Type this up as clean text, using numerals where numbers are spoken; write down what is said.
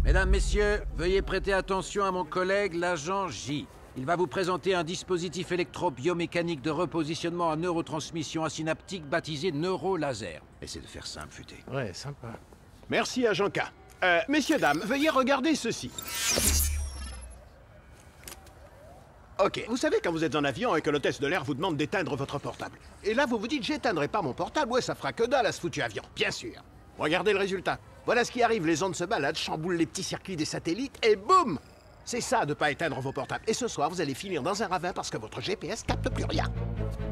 Mesdames, messieurs, veuillez prêter attention à mon collègue, l'agent J. Il va vous présenter un dispositif électro-biomécanique de repositionnement à neurotransmission asynaptique baptisé Neurolaser. Essayez de faire simple, futé. Ouais, sympa. Merci, agent K. Messieurs, dames, veuillez regarder ceci. Ok, vous savez quand vous êtes en avion et que l'hôtesse de l'air vous demande d'éteindre votre portable. Et là, vous vous dites, j'éteindrai pas mon portable, ouais, ça fera que dalle à ce foutu avion, bien sûr. Regardez le résultat. Voilà ce qui arrive, les ondes se baladent, chamboulent les petits circuits des satellites, et boum! C'est ça de pas éteindre vos portables. Et ce soir, vous allez finir dans un ravin parce que votre GPS capte plus rien.